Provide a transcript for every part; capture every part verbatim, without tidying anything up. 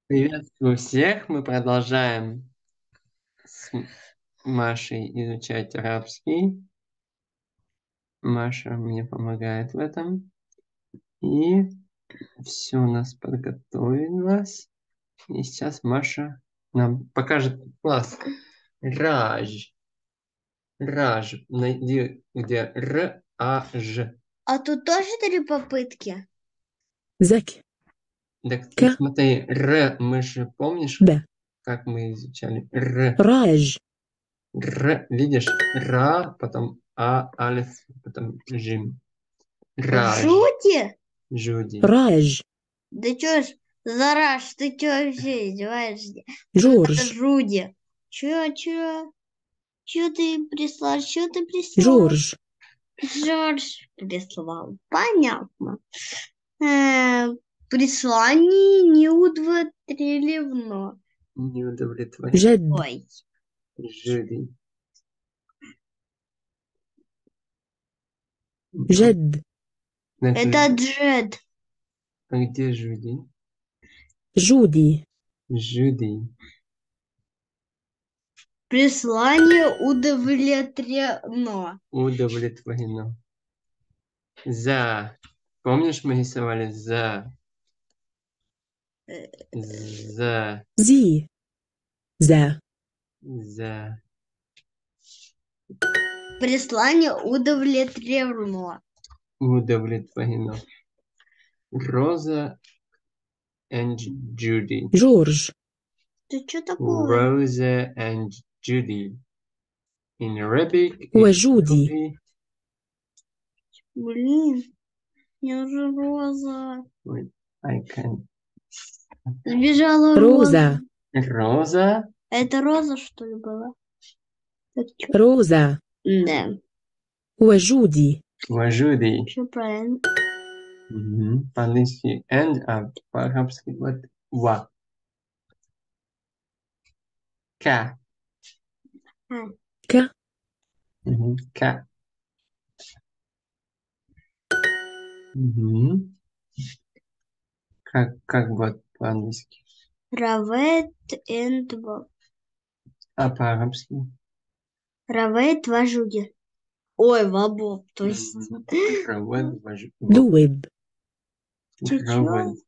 Приветствую всех. Мы продолжаем с Машей изучать арабский. Маша мне помогает в этом. И все у нас подготовилось. И сейчас Маша нам покажет класс. Раж. Раж. Найди, где Р, А, Ж. А тут тоже три попытки? ذكي Так, ك смотри, Р, мы же помнишь, ب как мы изучали? Р. راج Р, видишь? Ра, потом А, алиф, потом жим. Раж. Жути? Жуди. راج Да чё ж, Зараш, ты чё вообще издеваешься? جورج Жуди. Чё, чё? Чё ты прислал? Чё ты прислал? جورج Жорж прислал. Понятно. Э, Прислание не удовлетворено. Не удовлетворен. جد Ой. Жуди. جد Значит, Это Джед. а где Жуди? جودي Жуди. Прислание удовлетворено. Удовлетворено. За. Помнишь, мы рисовали за? За. زي ذا За. Прислание удовлетворено. Удовлетворено. Роза and Judy. جورج Ты что такое? Rosa and Judy. In Arabic, it وجودي will be... Блин, мне уже Роза. Wait, I can... Сбежала Роза. روزا Роза. Это Роза, что ли, была? Так чё? روزا Да, وجودي Важуди. все правильно. Мгм. По-английски and, а по-арабски вот ва. К. ك Мгм. К. Мгм. Как, как вот по-английски? Равет and Боб. А по-арабски? Равет Важуги. Ой, Вабоб, то есть. Равед, важ- во- دوب Чё-чё? Равед.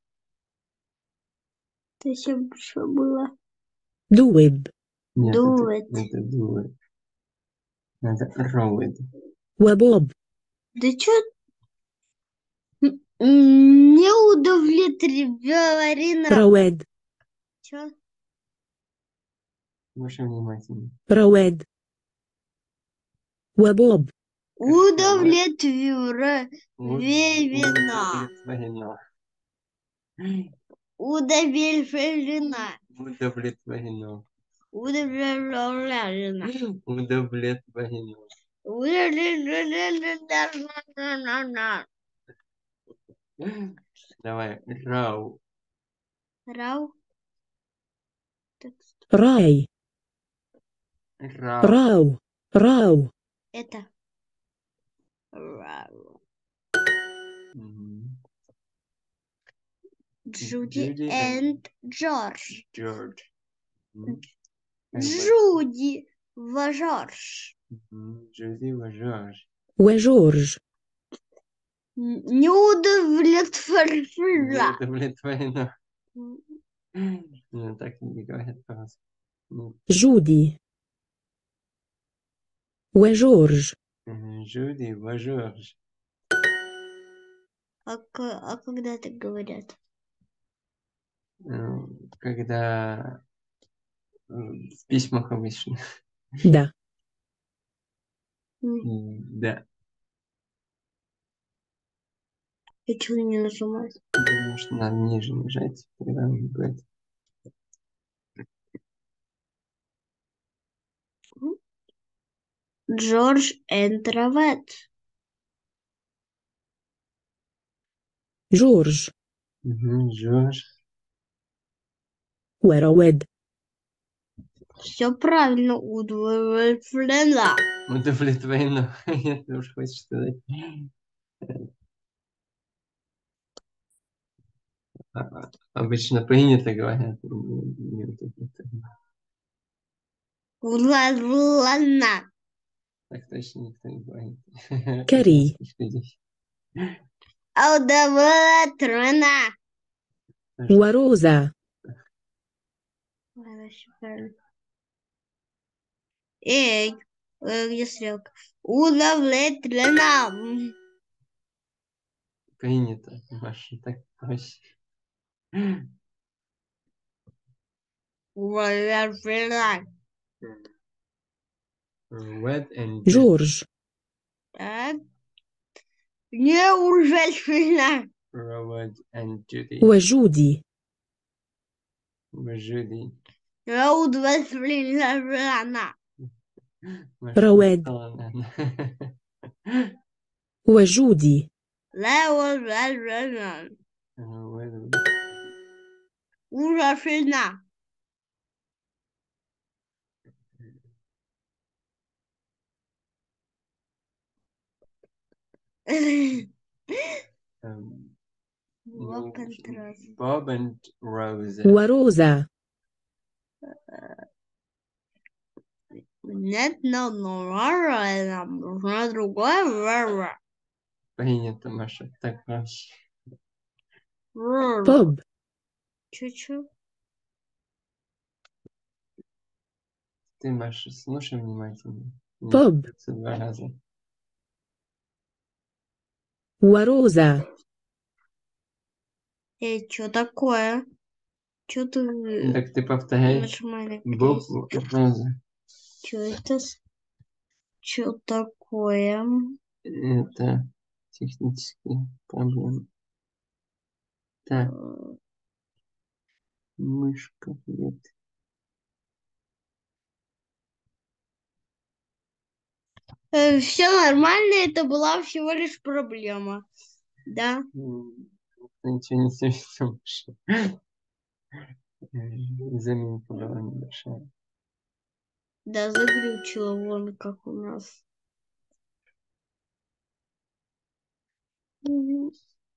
Это все что было? دوب Нет, Do это, it. это дует. Это равед. وبوب Да чё? М, Не удовлетворено. رواد Чё? Больше внимательно. رواد وبوب Удовлетворено. Удовлетворено. Удовлетворено. Удовлетворено. Удовлетворено. Удовлетворено. Удовлетворено. Давай. Рау. Рау. Так, راي Рау. راو راو это. Рау. Мгм. Джуди Judy and Джордж. George. Мгм. Как бы. Джуди в Жорж. Мгм. Judy во George. وجورج Не удовлетворена. Удовлетворено. Ну, так не говорят по-русски. Ну, جودي وجورج мгм. Judy во George. А, к- а когда так говорят? Э, Когда э, в письмах обычно. да М, М, Да. Я чего не нажимаю? Потому что надо ниже нажать, тогда он будет. Джордж and Равет. جورج Мгм. George. ورواد Все правильно. Удовлетворена. Удовлетворено. Если уж хочешь сказать. А, обычно принято говорят. не- не вот это. Ла-ла-на. Так точно никто не говорит. كري Ласточка здесь. Удовлетворена. وروزة Ладно, всё правильно. Эй, э, где стрелка? Удовлетворена. М, Принято. Маша, так проще. Удовлетворена. Red and جورج Так. Неужели? Red and Judy. وجودي Judy. Я удовлетворена. Маша, رواد ладно. وجودي لا удовлетворена. Red. Удовлетворена. Um, Во контраст. Bob and Rose. وروزة Нет, но нам нужна другая вера. Принято, Маша, так проще. بوب Чуть-чуть. Ты, Маша, слушай внимательно. Не Bob. придется два раза. وروزة Эй, что такое? Что ты Так ты повторяй нажимай на букву Роза. Что это? Что такое? Это технические проблемы. Так, мышка, нет. Все нормально, это была всего лишь проблема. Да. М, Ничего не совсем. Заминка была небольшая. Да, заглючило вон как у нас. Мгм.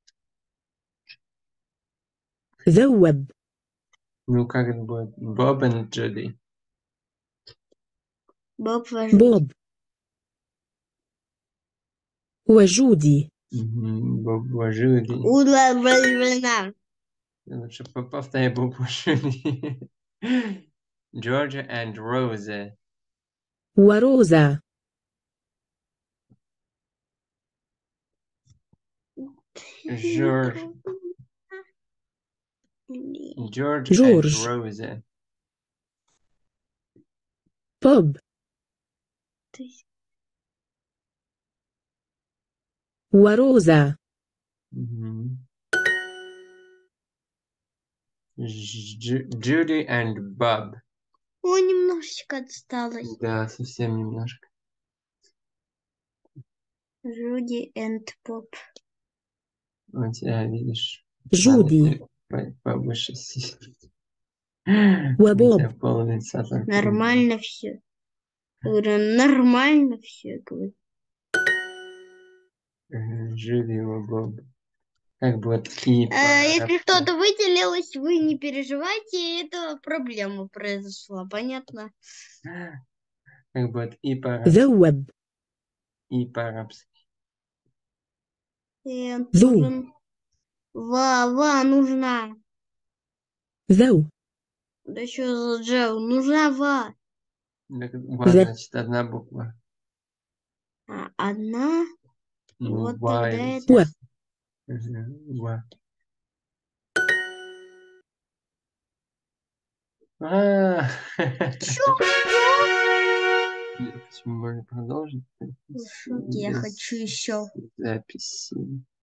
ذوب Ну, как это будет? Боб и Джуди. Боб вожу. بوب وجودي Мгм, Боб и Джуди. Удовлетворена. Лучше по- повторяй Боб и Джуди. Georgia and Rose. وروزة George, George and George. Rose. بوب وروزة Мгм. Ju- Judy and Bob. О, немножечко отсталось. Да, совсем немножко. Джуди энд Поп. У тебя, видишь, جودي надо по- повыше сесть. وبوب. У тебя пол лица только Нормально все. Говорю, нормально все. Говорю. видно. Judy и Bob. Как будет и А, если по-арабски. что-то выделилось, вы не переживайте, это проблема произошла, понятно? Как будет и по-арабски. ذوب И по-арабски. И Зу. нужен... Ва, ва, нужна. ذو Да что за джел? Нужна ва. Так, ва, The- значит, одна буква. А, одна. Ну, Вот ва тогда или это... Ва. Мгм, ва. А, Чё? Почему можно продолжить? В шоке, я Без хочу еще. записи.